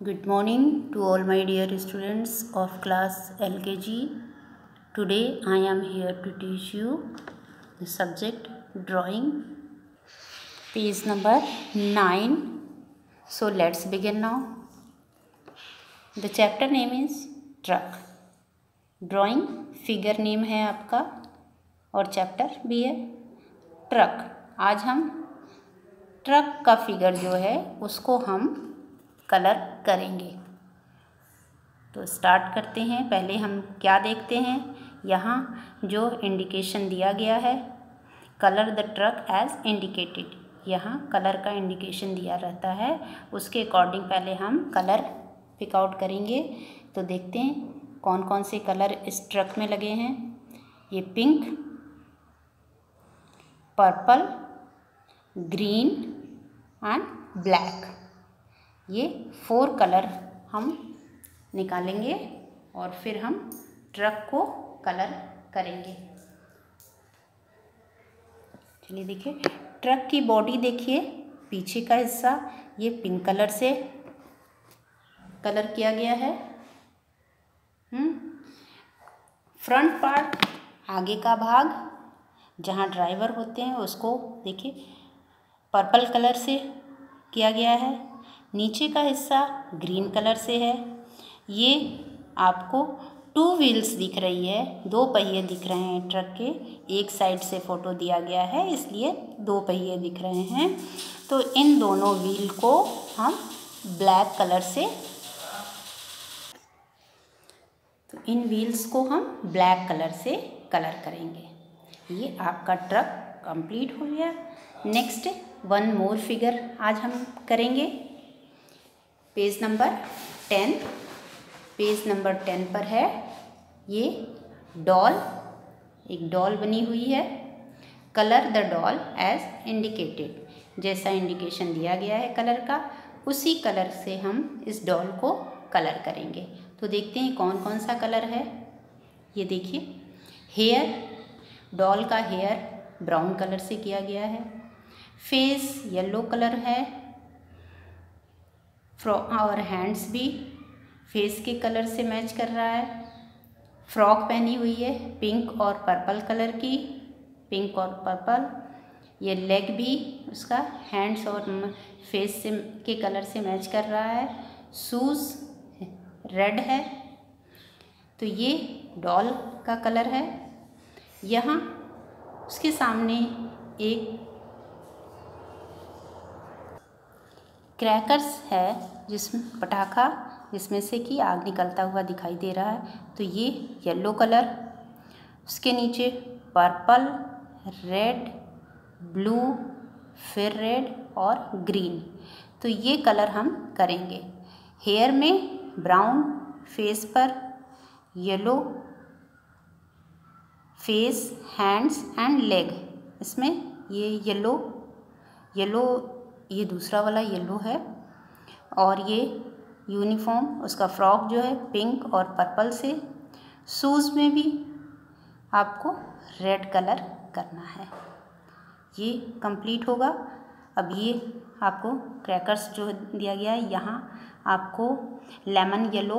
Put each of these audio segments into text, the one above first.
Good morning to all my dear students of class LKG. Today I am here to teach you the subject drawing, page number 9. So let's begin now. The chapter name is truck. Drawing figure name है आपका और chapter भी है truck. आज हम truck का figure जो है उसको हम कलर करेंगे. तो स्टार्ट करते हैं. पहले हम क्या देखते हैं, यहाँ जो इंडिकेशन दिया गया है, colour the truck as indicated. यहाँ कलर का इंडिकेशन दिया रहता है, उसके अकॉर्डिंग पहले हम कलर पिक आउट करेंगे. तो देखते हैं कौन कौन से कलर इस ट्रक में लगे हैं. ये pink, purple, green and black, ये 4 कलर हम निकालेंगे और फिर हम ट्रक को कलर करेंगे. चलिए देखिए, ट्रक की बॉडी देखिए, पीछे का हिस्सा ये पिंक कलर से कलर किया गया है. फ्रंट पार्ट, आगे का भाग जहाँ ड्राइवर होते हैं उसको देखिए पर्पल कलर से किया गया है. नीचे का हिस्सा ग्रीन कलर से है. ये आपको 2 व्हील्स दिख रही है, 2 पहिए दिख रहे हैं ट्रक के. एक साइड से फ़ोटो दिया गया है इसलिए 2 पहिए दिख रहे हैं. तो इन दोनों व्हील को हम ब्लैक कलर से, तो इन व्हील्स को हम ब्लैक कलर से कलर करेंगे. ये आपका ट्रक कंप्लीट हो गया. नेक्स्ट 1 मोर फिगर आज हम करेंगे. Page number 10. पेज नंबर 10 पर है ये डॉल. एक डॉल बनी हुई है. Colour the doll as indicated. जैसा इंडिकेशन दिया गया है कलर का, उसी कलर से हम इस डॉल को कलर करेंगे. तो देखते हैं कौन कौन सा कलर है. ये देखिए, हेयर, डॉल का हेयर ब्राउन कलर से किया गया है. फेस येलो कलर है और हैंड्स भी फेस के कलर से मैच कर रहा है. फ्रॉक पहनी हुई है पिंक और पर्पल कलर की, पिंक और पर्पल. ये लेग भी उसका हैंड्स और फेस से के कलर से मैच कर रहा है. शूज़ रेड है. तो ये डॉल का कलर है. यहाँ उसके सामने एक क्रैकर्स है, जिसमें पटाखा, जिसमें से कि आग निकलता हुआ दिखाई दे रहा है. तो ये येलो कलर, उसके नीचे पर्पल, रेड, ब्लू, फिर रेड और ग्रीन. तो ये कलर हम करेंगे. हेयर में ब्राउन, फेस पर yellow, face, hands and leg. इसमें ये येलो ये दूसरा वाला येलो है. और ये यूनिफॉर्म, उसका फ्रॉक जो है पिंक और पर्पल से. शूज़ में भी आपको रेड कलर करना है. ये कंप्लीट होगा. अब ये आपको क्रैकर्स जो दिया गया है, यहाँ आपको लेमन येलो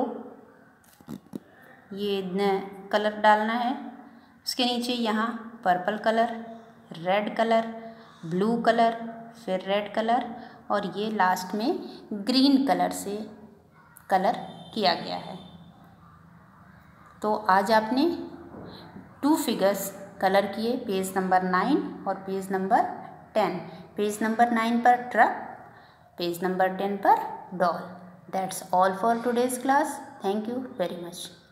ये कलर डालना है. उसके नीचे यहाँ purple colour, red colour, blue colour, फिर रेड कलर और ये लास्ट में ग्रीन कलर से कलर किया गया है. तो आज आपने 2 फिगर्स कलर किए, पेज नंबर 9 और पेज नंबर 10. पेज नंबर 9 पर ट्रक, पेज नंबर 10 पर doll. That's all for today's class. Thank you very much.